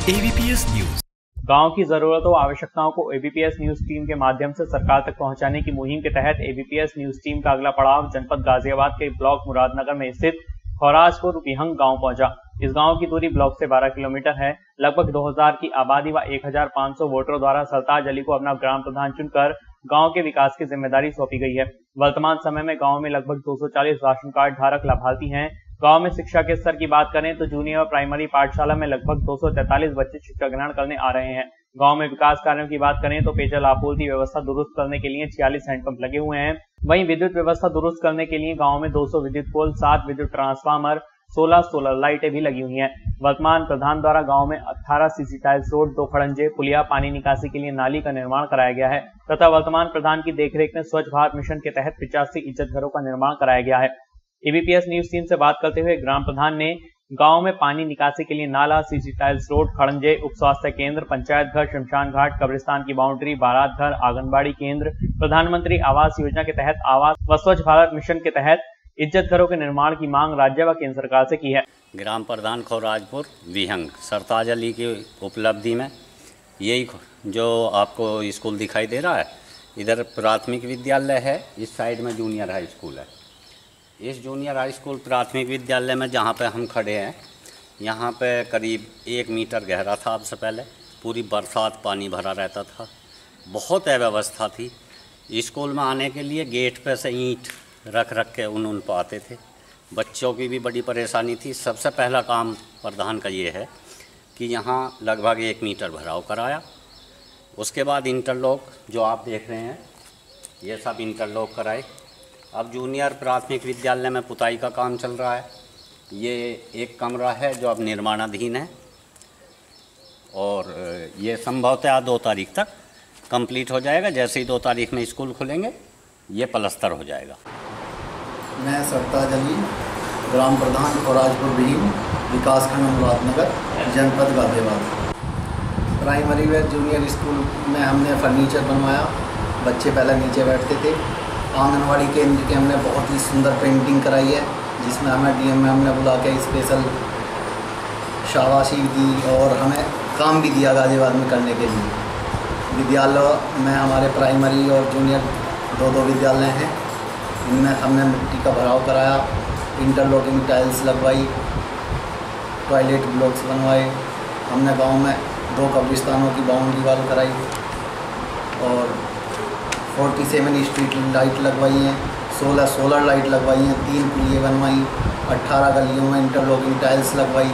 ABPS news. गांव की जरूरतों व आवश्यकताओं को ABPS न्यूज टीम के माध्यम से सरकार तक पहुंचाने की मुहिम के तहत ABPS न्यूज टीम का अगला पड़ाव जनपद गाजियाबाद के ब्लॉक मुरादनगर में स्थित खौराजपुर विहंग गांव पहुंचा। इस गांव की दूरी ब्लॉक से 12 किलोमीटर है। लगभग 2000 की आबादी व 1500 वोटरों द्वारा सरताज अली को अपना ग्राम प्रधान चुनकर गांव के विकास की जिम्मेदारी सौंपी गई है। वर्तमान समय में गांव में लगभग 240 राशन कार्ड धारक लाभार्थी हैं। गांव में शिक्षा के स्तर की बात करें तो जूनियर और प्राइमरी पाठशाला में लगभग 243 बच्चे शिक्षा ग्रहण करने आ रहे हैं। गांव में विकास कार्यों की बात करें तो पेयजल आपूर्ति व्यवस्था दुरुस्त करने के लिए 46 हैंडपंप लगे हुए हैं। वहीं विद्युत व्यवस्था दुरुस्त करने के लिए गांव में 200 विद्युत पोल, 7 विद्युत ट्रांसफार्मर, 16 सोलर लाइटें भी लगी हुई हैं। वर्तमान प्रधान द्वारा गांव में 18 सीसी टाइल्स रोड, 2 खड़ंजे, पुलिया, पानी निकासी के लिए नाली का निर्माण कराया गया है तथा वर्तमान प्रधान की देखरेख में स्वच्छ भारत मिशन के तहत 85 इज्जत घरों का निर्माण कराया गया है। ABPS न्यूज टीम से बात करते हुए ग्राम प्रधान ने गांव में पानी निकासी के लिए नाला, सीसी टाइल्स रोड, खड़ंजे, उप स्वास्थ्य केंद्र, पंचायत घर, शमशान घाट, कब्रिस्तान की बाउंड्री, बारात घर, आंगनबाड़ी केंद्र, प्रधानमंत्री आवास योजना के तहत आवास व स्वच्छ भारत मिशन के तहत इज्जत घरों के निर्माण की मांग राज्य व केंद्र सरकार से की है। ग्राम प्रधान खौराजपुर विहंग सरताज अली की उपलब्धि में यही जो आपको स्कूल दिखाई दे रहा है, इधर प्राथमिक विद्यालय है, इस साइड में जूनियर हाई स्कूल है। इस जूनियर हाई स्कूल प्राथमिक विद्यालय में जहाँ पे हम खड़े हैं, यहाँ पे करीब 1 मीटर गहरा था। आपसे पहले पूरी बरसात पानी भरा रहता था, बहुत अव्यवस्था थी। स्कूल में आने के लिए गेट पे से ईंट रख के उन पर आते थे। बच्चों की भी बड़ी परेशानी थी। सबसे पहला काम प्रधान का ये है कि यहाँ लगभग 1 मीटर भराव कराया। उसके बाद इंटरलॉक जो आप देख रहे हैं, ये सब इंटरलॉक कराए। अब जूनियर प्राथमिक विद्यालय में पुताई का काम चल रहा है। ये एक कमरा है जो अब निर्माणाधीन है और ये संभवतः 2 तारीख तक कंप्लीट हो जाएगा। जैसे ही 2 तारीख में स्कूल खुलेंगे ये पलस्तर हो जाएगा। मैं सरताज अली, ग्राम प्रधान खौराजपुर विहीन, विकासखंड मुरादनगर, जनपद गाजियाबाद। प्राइमरी व जूनियर स्कूल में हमने फर्नीचर बनवाया। बच्चे पहले नीचे बैठते थे। आंगनवाड़ी केंद्र की हमने बहुत ही सुंदर पेंटिंग कराई है, जिसमें हमें DM में हमने बुला के स्पेशल शाबाशी दी और हमें काम भी दिया गाजियाबाद में करने के लिए। विद्यालय में हमारे प्राइमरी और जूनियर 2 विद्यालय हैं। इनमें हमने मिट्टी का भराव कराया, इंटरलॉकिंग टाइल्स लगवाई, टॉयलेट ब्लॉक्स बनवाए। हमने गांव में 2 कब्रिस्तानों की बाउंड्री वाल कराई और 47 स्ट्रीट लाइट लगवाई हैं, 16 सोलर लाइट लगवाई हैं, 3 पुलिये बनवाई, 18 गलियों में इंटरलॉकिंग टाइल्स लगवाई,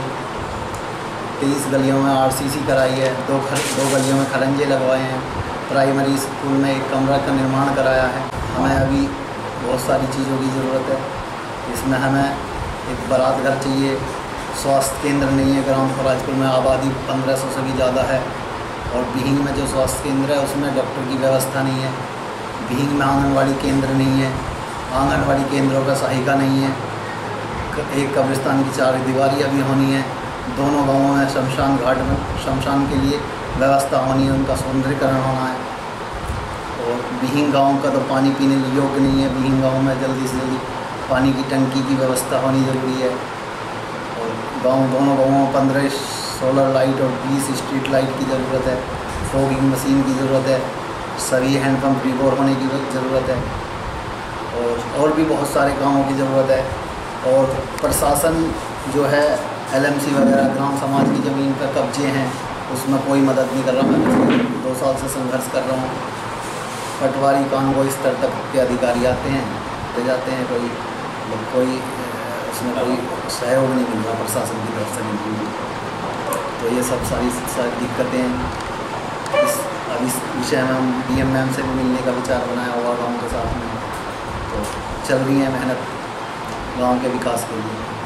23 गलियों में RCC कराई है, 2 गलियों में खड़ंजे लगवाए हैं। प्राइमरी स्कूल में 1 कमरा का निर्माण कराया है। हमें अभी बहुत सारी चीज़ों की ज़रूरत है। इसमें हमें एक बारात घर चाहिए, स्वास्थ्य केंद्र नहीं है। ग्राम खौराजपुर में आबादी 1500 से भी ज़्यादा है और विहींग में जो स्वास्थ्य केंद्र है उसमें डॉक्टर की व्यवस्था नहीं है। विहींग में आंगनवाड़ी केंद्र नहीं है, आंगनवाड़ी केंद्रों का सहायिका नहीं है। एक कब्रिस्तान की 4 दीवारी अभी होनी है। दोनों गाँवों में शमशान घाट में शमशान के लिए व्यवस्था होनी है, उनका सौंदर्यीकरण होना है। और विहींग गाँव का तो पानी पीने योग्य नहीं है। विहींग गाँव में जल्दी से जल्दी पानी की टंकी की व्यवस्था होनी ज़रूरी है। और दोनों गाँवों में 15 सोलर लाइट और 20 स्ट्रीट लाइट की ज़रूरत है। फॉगिंग मशीन की ज़रूरत है। सभी हैंडपम्प रिबोर होने की ज़रूरत है और भी बहुत सारे कामों की ज़रूरत है। और प्रशासन जो है LMC वगैरह ग्राम समाज की ज़मीन पर कब्जे हैं, उसमें कोई मदद नहीं कर रहा। मैं 2 साल से संघर्ष कर रहा हूँ। पटवारी कानूनी स्तर तक के अधिकारी आते हैं, ले जाते हैं, कोई उसमें कोई सहयोग नहीं मिल रहा प्रशासन की तरफ से बिल्कुल। तो ये सब सारी दिक्कतें हैं। अब इस विषय में हम DM मैम से भी मिलने का विचार बनाया हुआ गाँव के साथ में। तो चल रही है मेहनत गाँव के विकास के लिए।